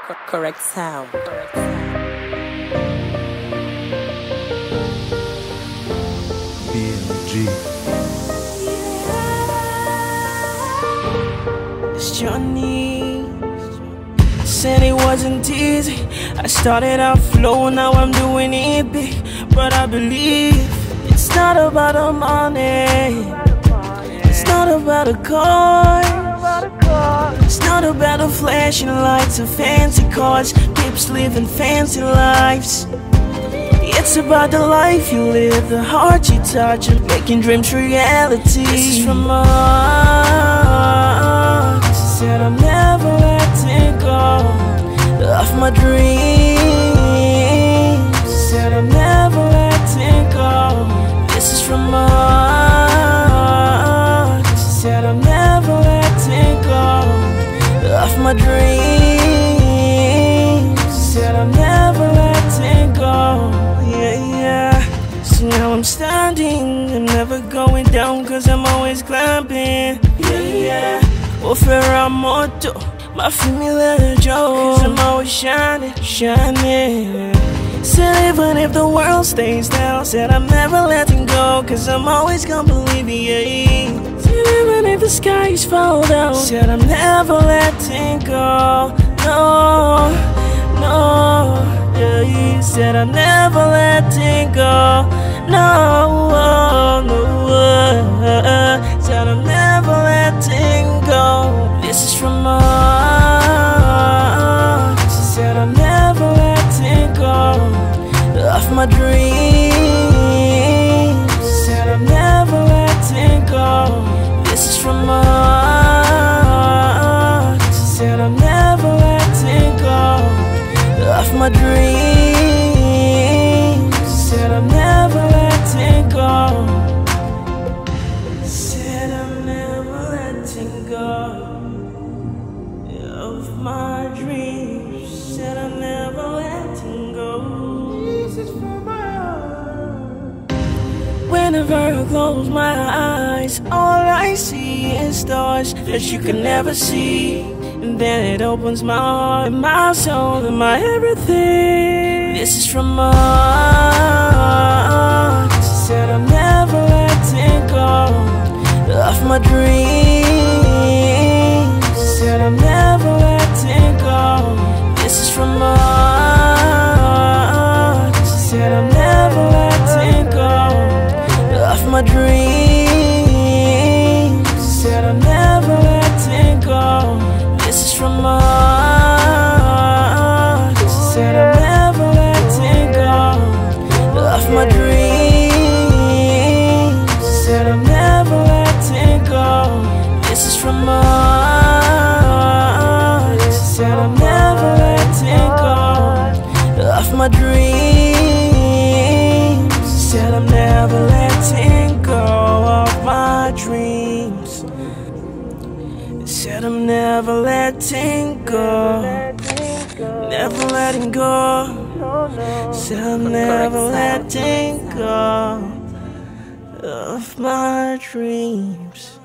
Correct sound. BLG. This journey said it wasn't easy. I started out slow, now I'm doing it big. But I believe it's not about the money, it's not about the cars, it's not about the flashing lights or fancy cars. Keeps living fancy lives. It's about the life you live, the heart you touch, and making dreams reality. This is from my heart. Said I'm never letting go of my dreams. Said I'm never letting go. This is from my heart. Said I'm never letting go of my dreams. Said I'm never letting go. Yeah. So now I'm standing, I'm never going down, cause I'm always climbing. Yeah. Ofera moto, my familiar Joe, cause I'm always shining. Said even if the world stays down, said I'm never letting go, cause I'm always gonna believe it. Said even if the skies fall down, said I'm never letting go. No. Yeah, he said I'm never letting go. No. Said I'm never letting go. This is from my heart. Said I'm never letting go of my dreams. Said I'm never letting go. This is from my heart. Said I'm never letting go of my dreams. Said I'm never letting go. Said I'm never letting go of my dreams. Said I'm never letting go. This is from my heart. Whenever I close my eyes, all I see is stars that you can never see. And then it opens my heart and my soul and my everything. This is from my heart. Said I'm never letting go of my dreams. Said I'm never letting go. This is from my heart. Said I'm never letting go of my dreams. Said I'm never letting go. This is from my heart. Said I'm never letting go of my dreams. Said I'm never letting go. This is from my heart. Said I'm never letting go of my dreams. Said I'm never letting go of my dreams. Said I'm never letting go, never letting go. Said I'm never letting go of my dreams.